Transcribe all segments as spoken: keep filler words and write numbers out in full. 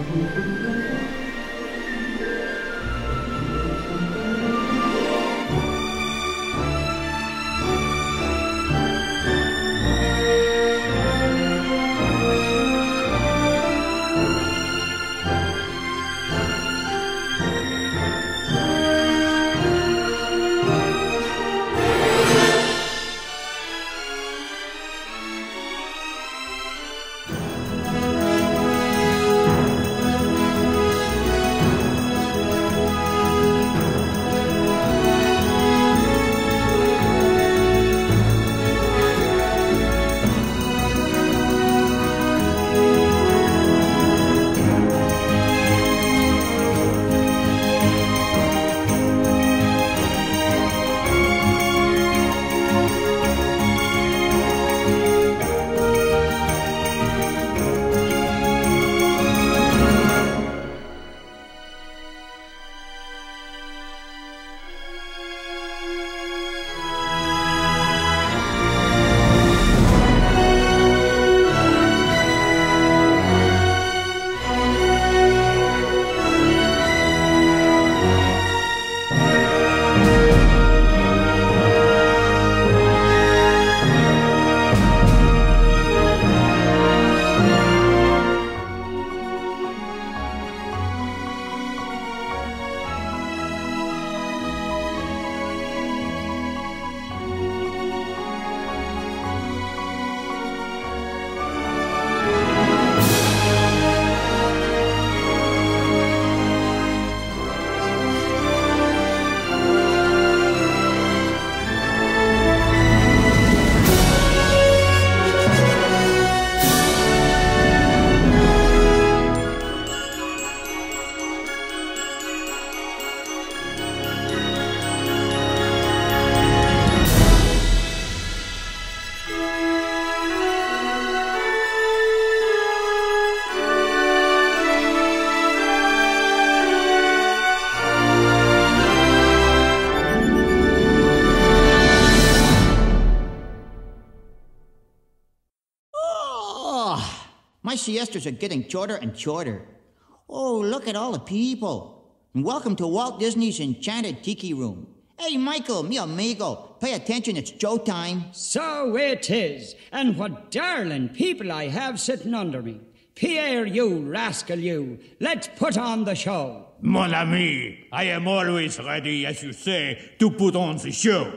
My siestas are getting shorter and shorter. Oh, look at all the people. And welcome to Walt Disney's Enchanted Tiki Room. Hey, Michael, mi amigo, pay attention, it's showtime. So it is. And what darling people I have sitting under me. Pierre, you rascal, you. Let's put on the show. Mon ami, I am always ready, as you say, to put on the show.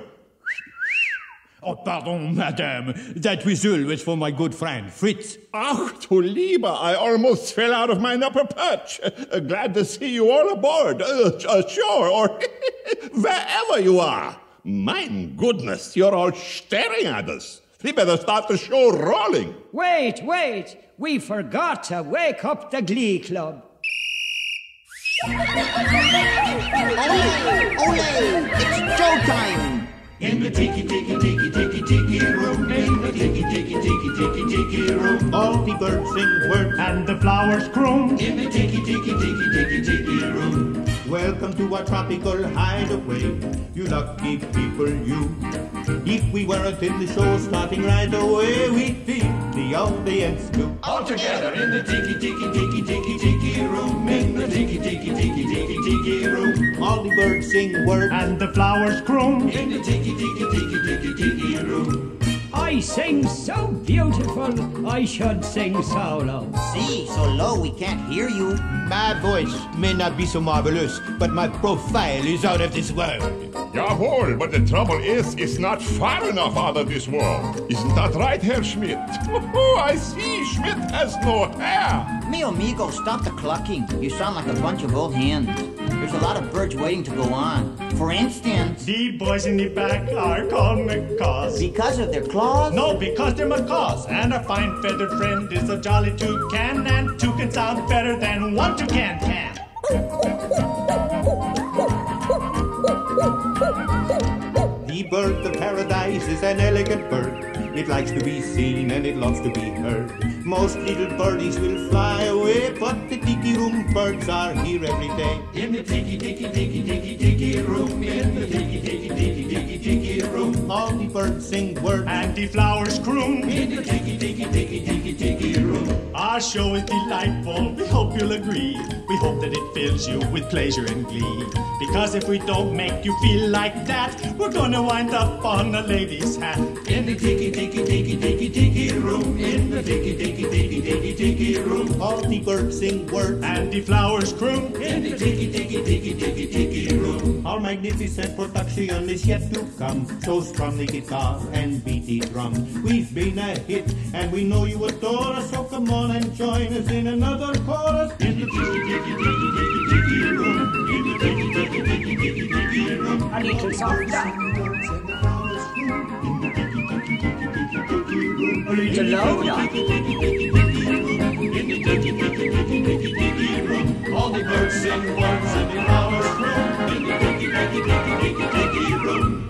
Oh, pardon, madame. That whistle was for my good friend, Fritz. Ach, du Lieber, I almost fell out of my upper perch. Uh, glad to see you all aboard, uh, uh, sure, or wherever you are. My goodness, you're all staring at us. We better start the show rolling. Wait, wait. We forgot to wake up the Glee Club. Ole, ole, it's showtime. In the tiki tiki tiki tiki tiki room, in the tiki tiki tiki tiki tiki room, all the birds sing words and the flowers croon. In the tiki tiki tiki tiki tiki room. Welcome to our tropical hideaway, you lucky people, you. If we weren't in the show starting right away, we'd be the audience too. All together in the tiki tiki tiki tiki tiki room, in the tiki tiki tiki tiki tiki room, all the birds sing words and the flowers croon. In the tiki tiki tiki tiki tiki room. I sing so beautiful, I should sing solo. See, so low we can't hear you. My voice may not be so marvelous, but my profile is out of this world. Jawohl, but the trouble is, it's not far enough out of this world. Isn't that right, Herr Schmidt? Oh, I see, Schmidt has no hair. Mi amigo, stop the clucking. You sound like a bunch of old hens. There's a lot of birds waiting to go on. For instance... The boys in the back are called macaws. Because of their claws? No, because they're macaws. And a fine feathered friend is a jolly toucan. And two can sound better than one toucan can. The bird of paradise is an elegant bird. It likes to be seen and it loves to be heard. Most little birdies will fly away, but the tiki room birds are here every day. In the tiki tiki tiki tiki tiki room, in the tiki tiki tiki tiki tiki tiki room. All the birds sing words and the flowers croon in the tiki tiki tiki tiki tiki room. Our show is delightful, we hope you'll agree. We hope that it fills you with pleasure and glee. Because if we don't make you feel like that, we're gonna wind up on a lady's hat. In the tiki tiki tiki tiki tiki room. In the tiki tiki tiki tiki tiki room. All the birds sing words and the flowers croon in the tiki tiki tiki tiki tiki room. Our magnificent production is yet to come. So strum the guitar and beat the drum. We've been a hit and we know you adore us. So come on and join us in another chorus. In the tiki tiki tiki tiki tiki room. In the tiki tiki tiki tiki tiki room. A little softer. A little louder. All the birds sing words and the flowers croon in the tiki tiki tiki tiki tiki room.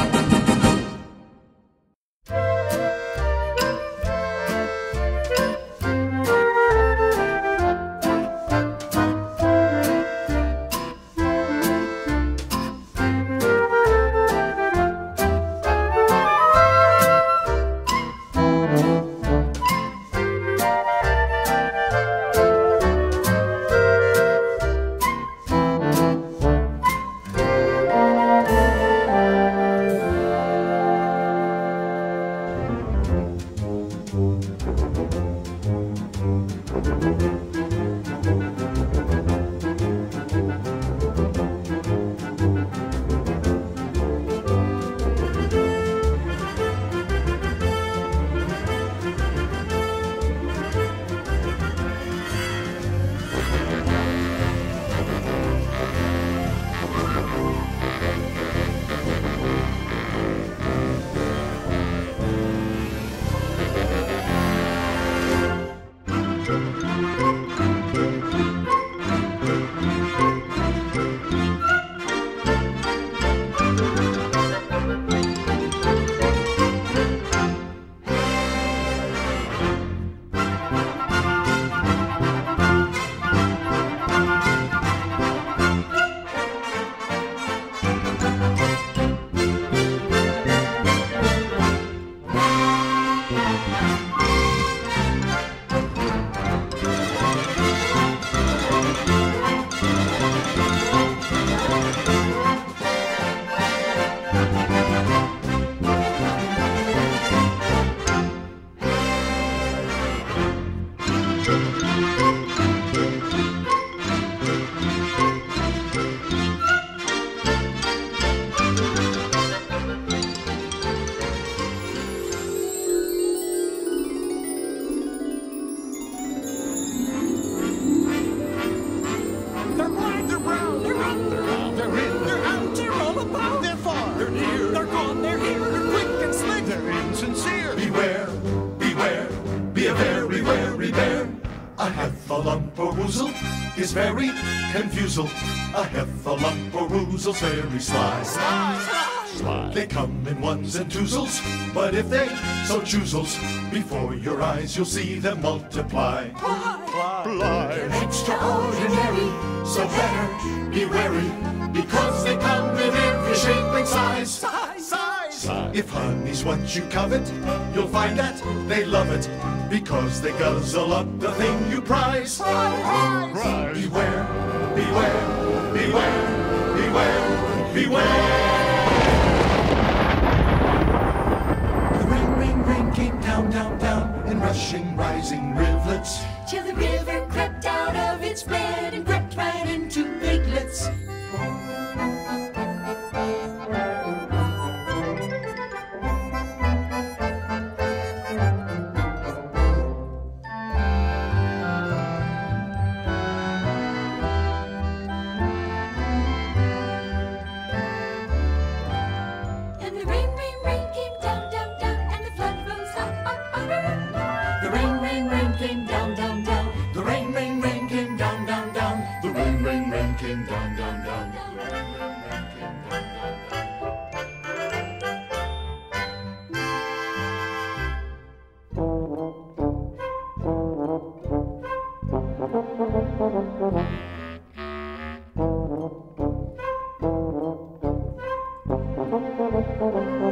Is very confusal. A heffalump or woozle's very sly. Sly, sly, sly. They come in ones and twosles, but if they so choosles, before your eyes you'll see them multiply. Fly, fly, fly. They're extraordinary, so better be wary, because they come in every shape and size. Size, size, size. If honey's what you covet, you'll find that they love it, because they guzzle up the thing you prize. Prize, prize. Beware, beware, beware, beware, beware. The rain, rain, rain came down, down, down in rushing, rising rivulets, till the river crept out of its bed and crept right into piglets. Thank you.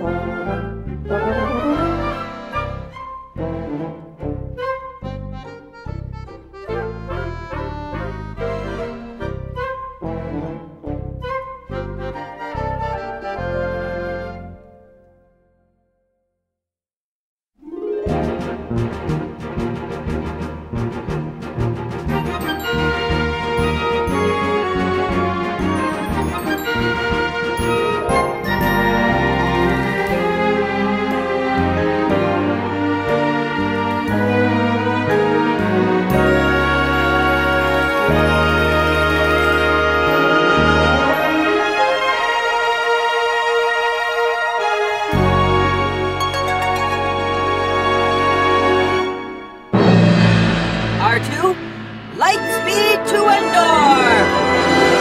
to Endor!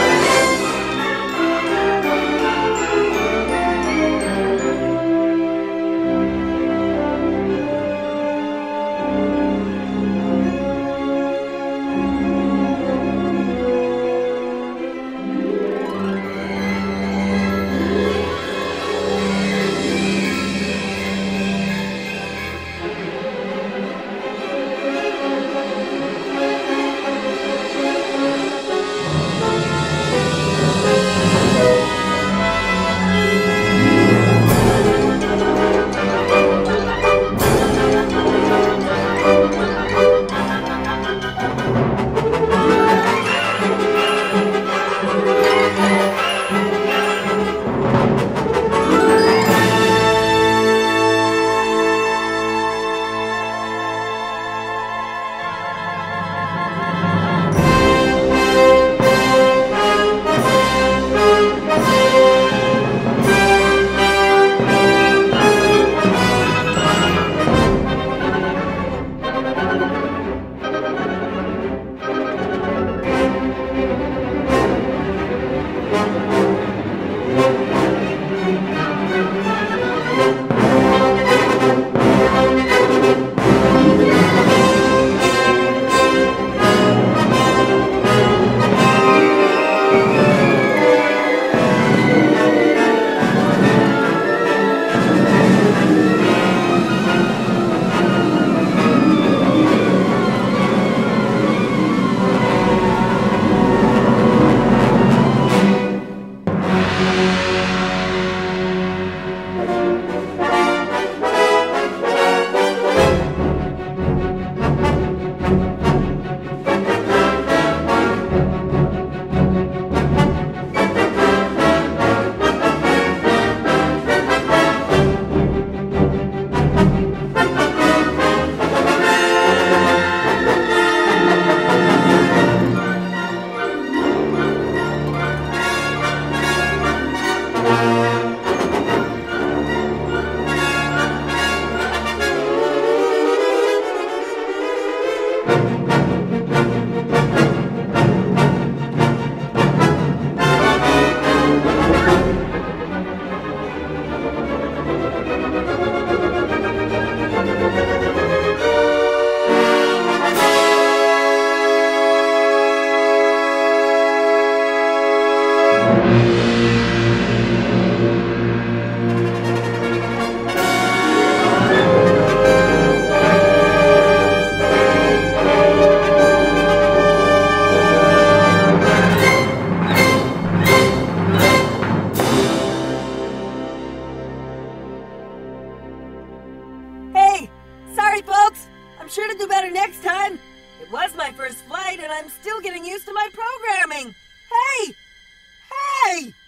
I'm sure to do better next time. It was my first flight, and I'm still getting used to my programming. Hey! Hey!